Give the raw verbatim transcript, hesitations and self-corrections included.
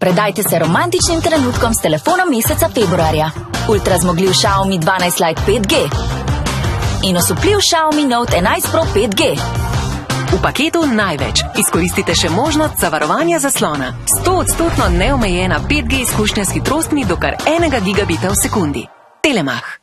Predajte se romantičnim trenutkom s telefonom meseca februarja. Ultrazmogljiv Xiaomi dvanajst Lite pet G in osupljiv Xiaomi Note enajst Pro pet G. V paketu največ. Izkoristite še možnost zavarovanja zaslona. sto odstotno neomejena pet G izkušnja s hitrostmi do kar enega gigabita v sekundi. Telemach.